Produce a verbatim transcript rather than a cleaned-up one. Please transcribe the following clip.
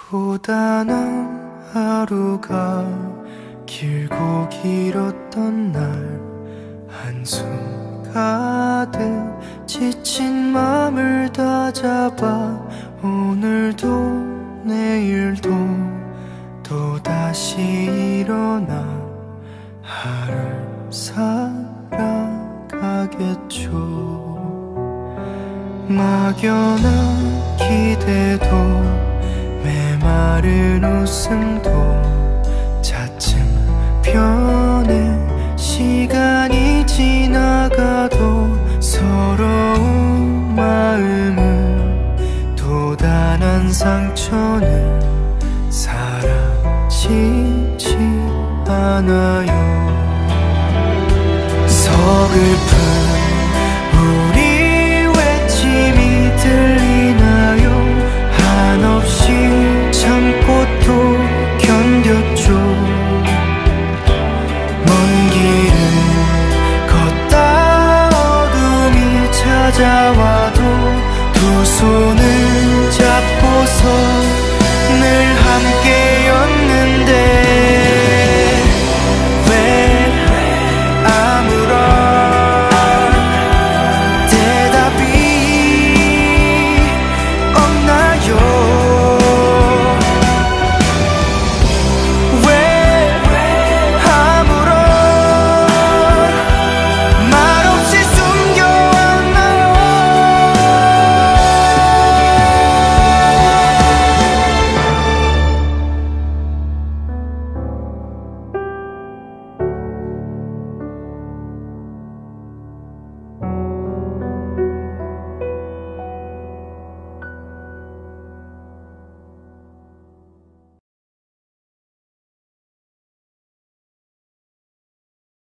고단한 하루가 길고 길었던 날, 한숨 가득 지친 맘을 다잡아 오늘도 내일도 또다시 일어나 하루를 살아가겠죠. 막연한 기대도 메마른 웃음도 차츰 변해 시간이 지나가도 서러운 마음은 또 단 한 상처는 사라지지 않아요. 서글픈